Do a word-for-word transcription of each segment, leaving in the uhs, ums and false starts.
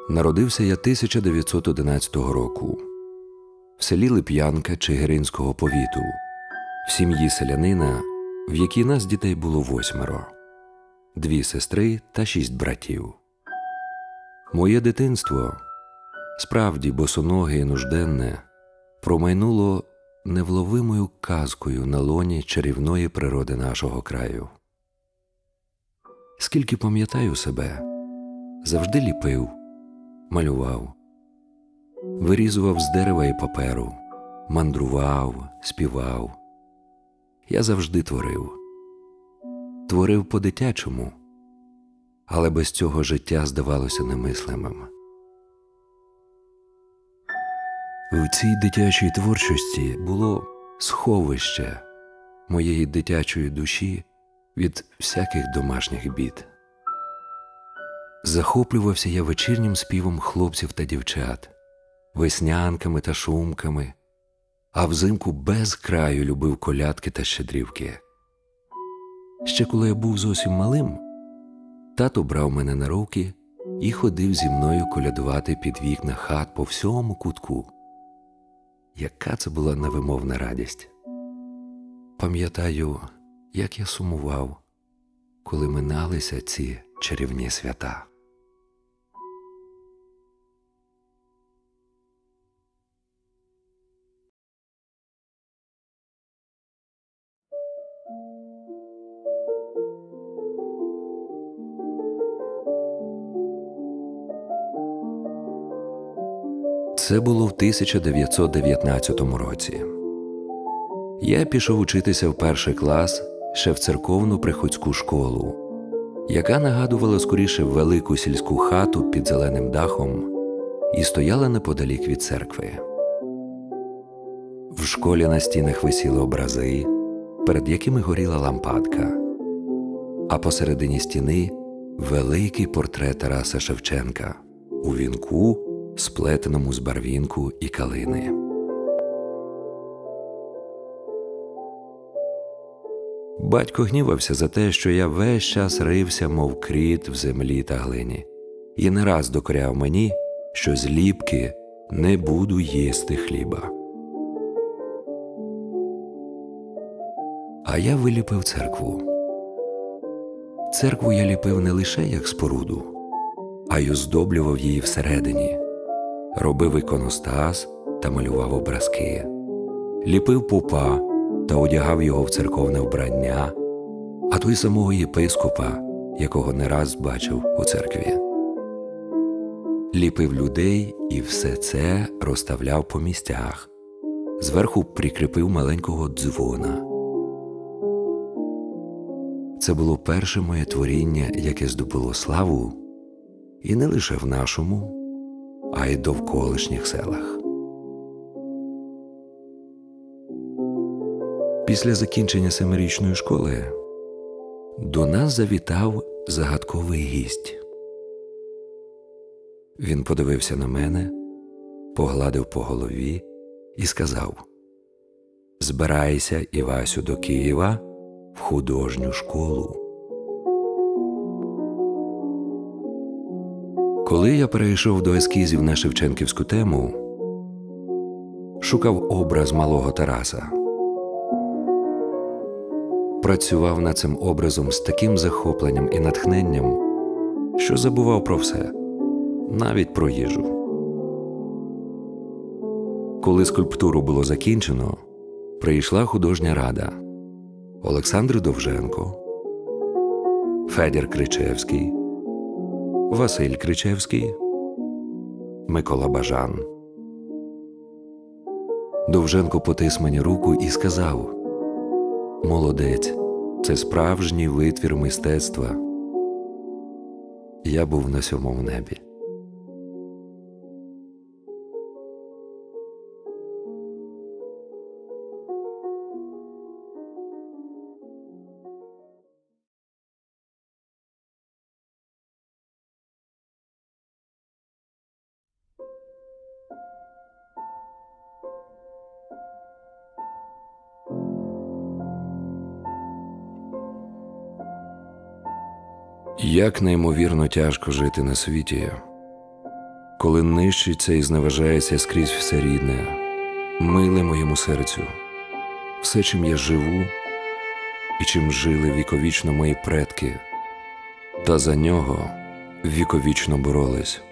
Народився я тисяча дев'ятсот одинадцятого року в селі Лип'янка Чигиринського повіту, в сім'ї селянина, в якій нас дітей було восьмеро, дві сестри та шість братів. Моє дитинство, справді босоноге і нужденне, промайнуло невловимою казкою на лоні чарівної природи нашого краю. Скільки пам'ятаю себе, завжди ліпив, малював, вирізував з дерева і паперу, мандрував, співав. Я завжди творив. Творив по-дитячому, але без цього життя здавалося немислимим. В цій дитячій творчості було сховище моєї дитячої душі від всяких домашніх бід. Захоплювався я вечірнім співом хлопців та дівчат, веснянками та шумками, а взимку без краю любив колядки та щедрівки. Ще коли я був зовсім малим, тато брав мене на руки і ходив зі мною колядувати під вікна хат по всьому кутку. Яка це була невимовна радість! Пам'ятаю, як я сумував, коли миналися ці чарівні свята. Це було в тисяча дев'ятсот дев'ятнадцятому році. Я пішов учитися в перший клас ще в церковну приходську школу, яка нагадувала скоріше велику сільську хату під зеленим дахом і стояла неподалік від церкви. В школі на стінах висіли образи, перед якими горіла лампадка, а посередині стіни великий портрет Тараса Шевченка у вінку, сплетеному з барвінку і калини. Батько гнівався за те, що я весь час рився, мов кріт в землі та глині, і не раз докоряв мені, що зліпки не буду їсти хліба. А я виліпив церкву. Церкву я ліпив не лише як споруду, а й оздоблював її всередині. Робив іконостас та малював образки. Ліпив попа та одягав його в церковне вбрання, а то й самого єпископа, якого не раз бачив у церкві. Ліпив людей і все це розставляв по місцях. Зверху прикріпив маленького дзвона. Це було перше моє творіння, яке здобуло славу, і не лише в нашому, а й довколишніх селах. Після закінчення семирічної школи до нас завітав загадковий гість. Він подивився на мене, погладив по голові і сказав: «Збирайся, Івасю, до Києва в художню школу». Коли я перейшов до ескізів на шевченківську тему, шукав образ малого Тараса. Працював над цим образом з таким захопленням і натхненням, що забував про все, навіть про їжу. Коли скульптуру було закінчено, прийшла художня рада: Олександр Довженко, Федір Кричевський, Василь Кричевський, Микола Бажан. Довженко потис мені руку і сказав: «Молодець, це справжній витвір мистецтва». Я був на сьомому небі. Як неймовірно тяжко жити на світі, коли нищиться і зневажається скрізь все рідне, миле моєму серцю, все, чим я живу і чим жили віковічно мої предки, та за нього віковічно боролись.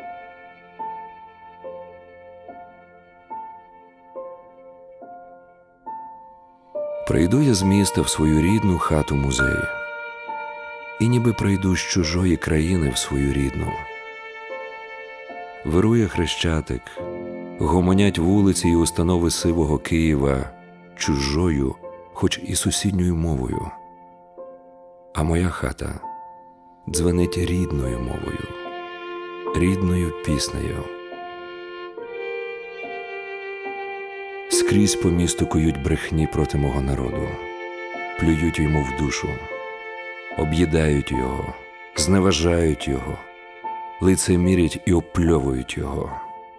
Прийду я з міста в свою рідну хату-музей, і ніби прийду з чужої країни в свою рідну. Вирує Хрещатик, гомонять вулиці і установи сивого Києва чужою, хоч і сусідньою мовою. А моя хата дзвенить рідною мовою, рідною піснею. Скрізь по місту кують брехні проти мого народу, плюють йому в душу, об'їдають його, зневажають його, лицемірять і опльовують його.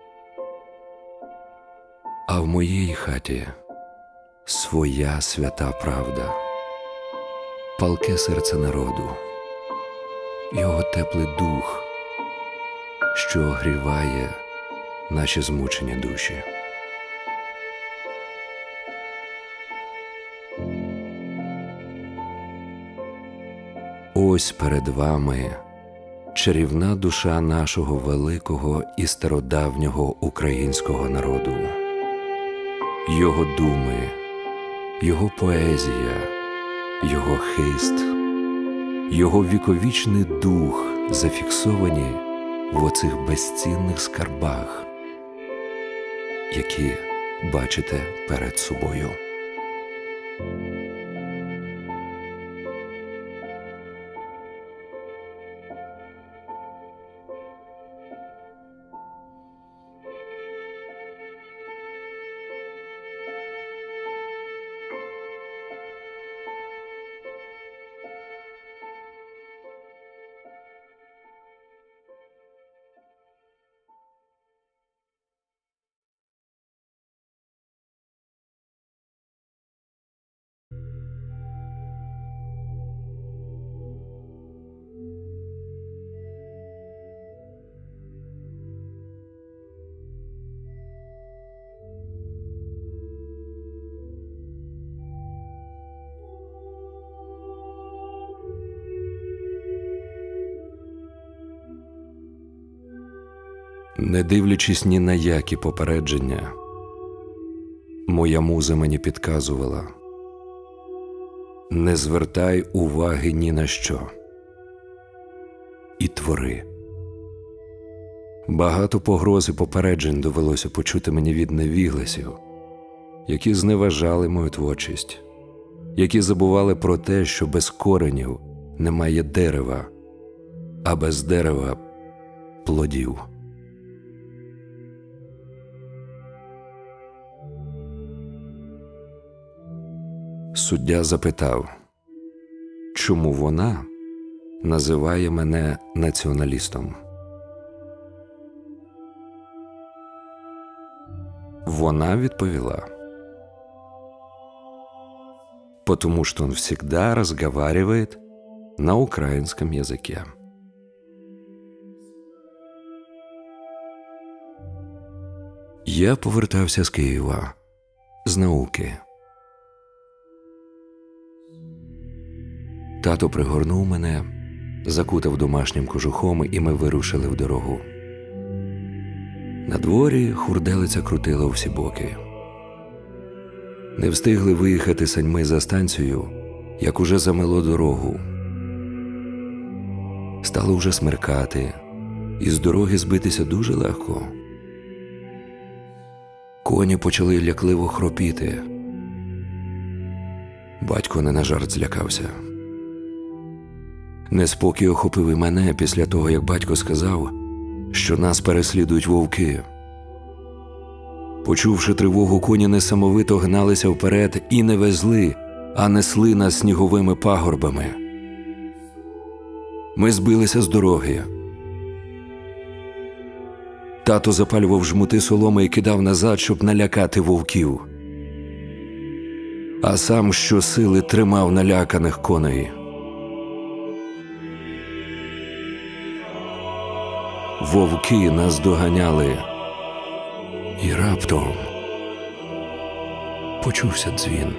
А в моїй хаті своя свята правда, палке серце народу, його теплий дух, що огріває наші змучені душі. Ось перед вами чарівна душа нашого великого і стародавнього українського народу. Його думи, його поезія, його хист, його віковічний дух зафіксовані в оцих безцінних скарбах, які бачите перед собою. Не дивлячись ні на які попередження, моя муза мені підказувала: не звертай уваги ні на що і твори. Багато погроз і попереджень довелося почути мені від невігласів, які зневажали мою творчість, які забували про те, що без коренів немає дерева, а без дерева – плодів. Суддя запитав, чому вона називає мене націоналістом. Вона відповіла: «Потому что он всегда разговаривает на украинском языке». Я повертався з Києва, з науки. Тато пригорнув мене, закутав домашнім кожухом, і ми вирушили в дорогу. На дворі хурделиця крутила у всі боки. Не встигли виїхати саньми за станцію, як уже замело дорогу. Стало вже смеркати, і з дороги збитися дуже легко. Коні почали лякливо хропіти. Батько не на жарт злякався. Неспокій охопив і мене після того, як батько сказав, що нас переслідують вовки. Почувши тривогу, коні несамовито гналися вперед і не везли, а несли нас сніговими пагорбами. Ми збилися з дороги. Тато запалював жмути соломи і кидав назад, щоб налякати вовків. А сам щосили тримав наляканих коней. Вовки нас доганяли, і раптом почувся дзвін.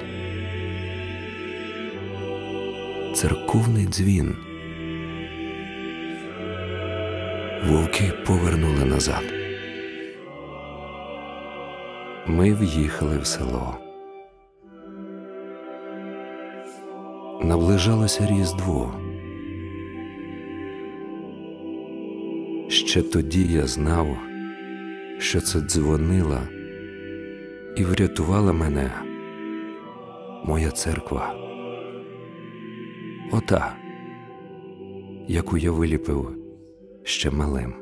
Церковний дзвін. Вовки повернули назад. Ми в'їхали в село. Наближалося Різдво. Ще тоді я знав, що це дзвонила і врятувала мене моя церква. Ота, яку я виліпив ще малим.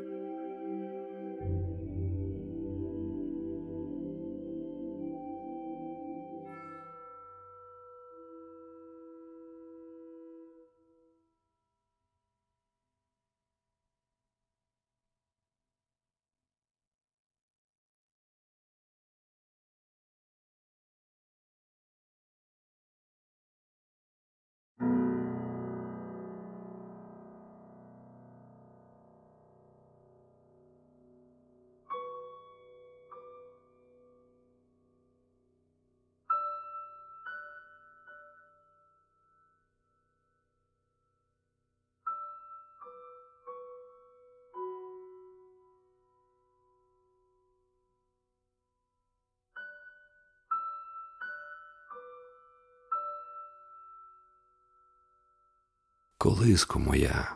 Колиско моя,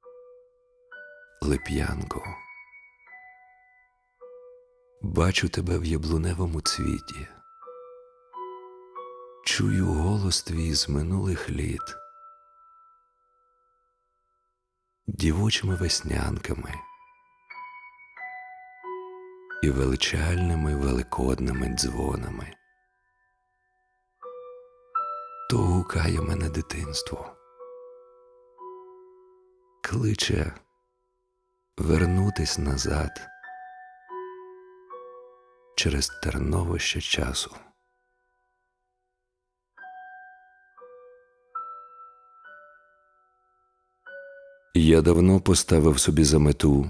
лип'янко, бачу тебе в яблуневому цвіті, чую голос твій з минулих літ, дівочими веснянками і величальними великодними дзвонами. То гукає мене дитинство, кличе вернутись назад через терновище часу. Я давно поставив собі за мету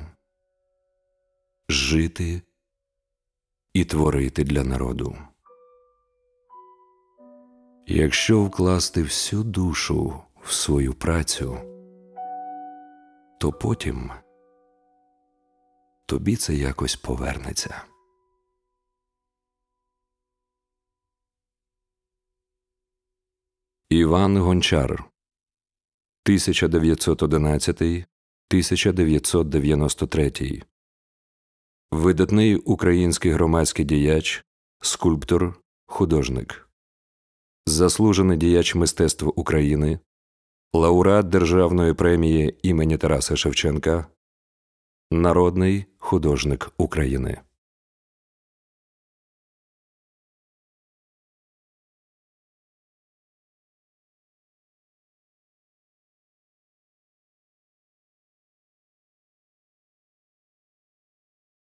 жити і творити для народу. Якщо вкласти всю душу в свою працю, то потім тобі це якось повернеться. Іван Гончар, тисяча дев'ятсот одинадцятий - тисяча дев'ятсот дев'яносто третій. Видатний український громадський діяч, скульптор, художник. Заслужений діяч мистецтва України, лауреат Державної премії імені Тараса Шевченка, народний художник України.